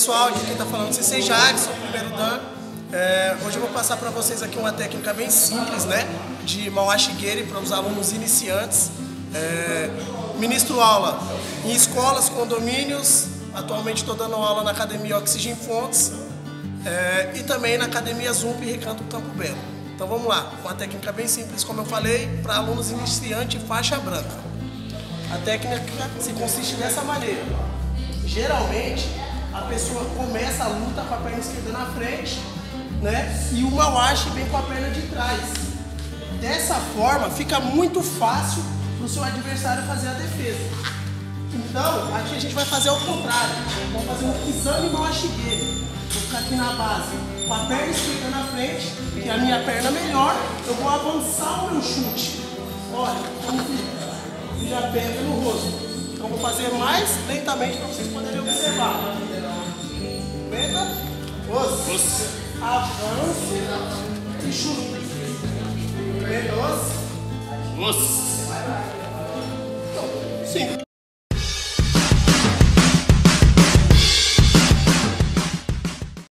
pessoal, aqui quem está falando é o Jackson, primeiro Dan. Hoje eu vou passar para vocês aqui uma técnica bem simples, né, de Mawashi Geri para os alunos iniciantes. Ministro aula em escolas, condomínios, atualmente estou dando aula na Academia Oxygen Fontes e também na Academia Zump e Recanto Campo Belo. Então vamos lá, uma técnica bem simples, como eu falei, para alunos iniciantes faixa branca. A técnica se consiste dessa maneira. Geralmente, a pessoa começa a luta com a perna esquerda na frente, né? E o Mawashi vem com a perna de trás. Dessa forma, fica muito fácil para o seu adversário fazer a defesa. Então, aqui a gente vai fazer ao contrário. Vamos fazer um Kizami Mawashi Geri. Vou ficar aqui na base com a perna esquerda na frente, que é a minha perna melhor. Eu vou avançar o meu chute. Olha, como fica. E já pega no rosto. Então vou fazer mais lentamente para vocês poderem observar. Aumenta. Avance e chute. Menos. Sim.